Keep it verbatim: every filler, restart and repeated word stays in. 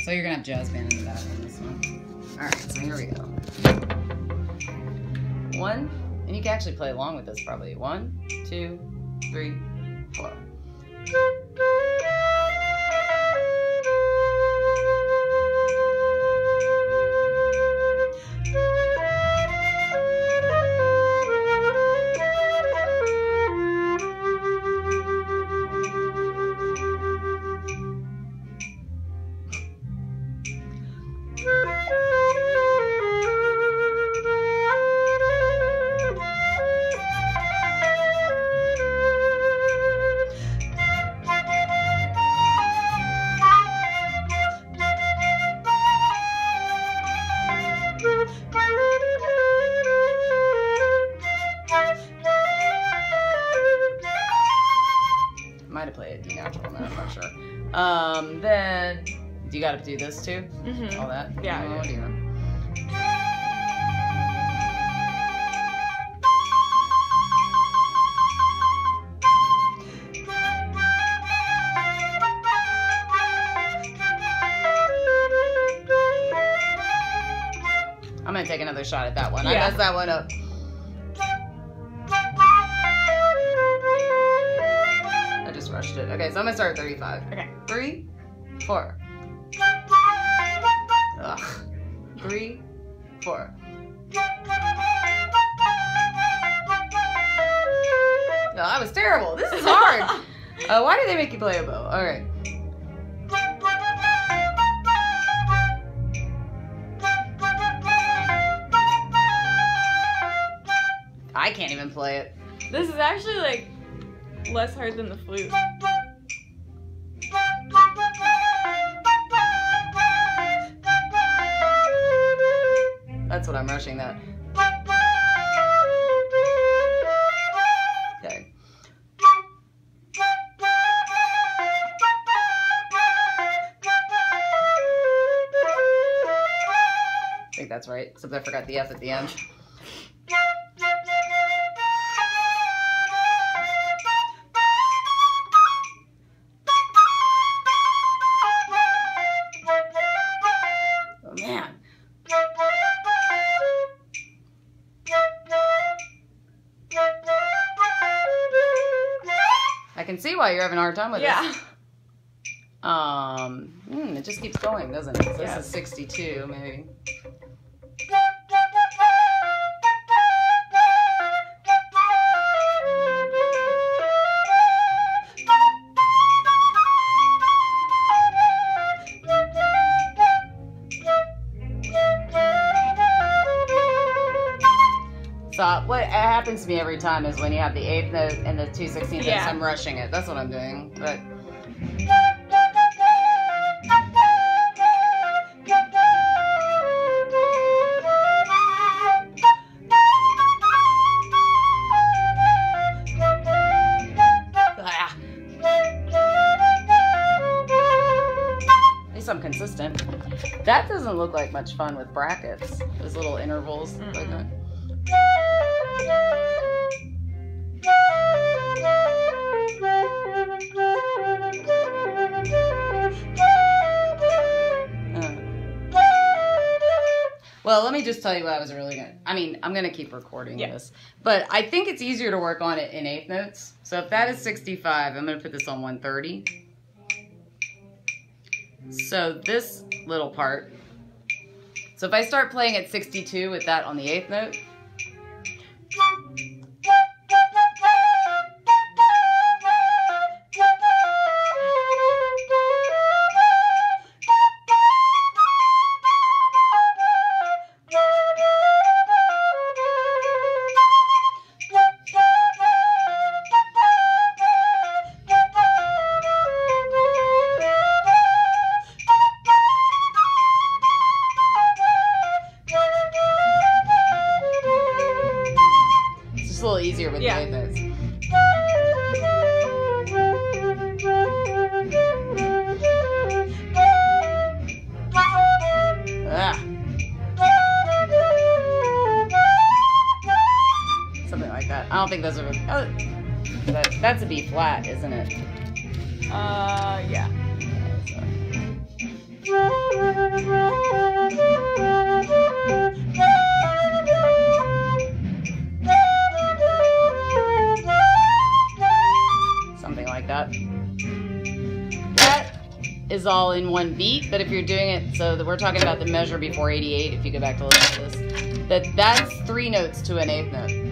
So you're gonna have jazz band in the back on this one. Alright, so here we go. One, and you can actually play along with this probably. One, two, three, four. Might have played a D natural, no, I'm not sure. Um, then, do you gotta do this too? Mm-hmm. All that? Yeah. Oh, yeah. dear. I'm gonna take another shot at that one. I Yeah. messed that one up. I just rushed it. Okay, so I'm gonna start at thirty-five. Okay. Three, four. Ugh. Three, four. No, that was terrible. This is hard. Uh, why do they make you play a bow? All right. I can't even play it. This is actually like less hard than the flute. That's what I'm rushing that. Okay. I think that's right, except I forgot the F at the end. Oh man. I can see why you're having a hard time with Yeah. this. Um, mm, it just keeps going, doesn't it? So Yeah. this is sixty-two, maybe. So what happens to me every time is when you have the eighth note and the two sixteenth notes, Yeah. I'm rushing it. That's what I'm doing. But Ah. At least I'm consistent. That doesn't look like much fun with brackets. Those little intervals Mm-mm. like that. Well, let me just tell you what I was really gonna. I mean, I'm gonna keep recording Yeah. this, but I think it's easier to work on it in eighth notes. So if that is sixty-five, I'm gonna put this on one thirty. So this little part. So if I start playing at sixty-two with that on the eighth note. It's just a little easier with Yeah. the eighth notes. Ah. Something like that. I don't think those are. Oh, that, that's a B flat, isn't it? Uh, yeah. So. that. That is all in one beat, but if you're doing it, so that we're talking about the measure before eighty-eight, if you go back to listen to this, that that's three notes to an eighth note.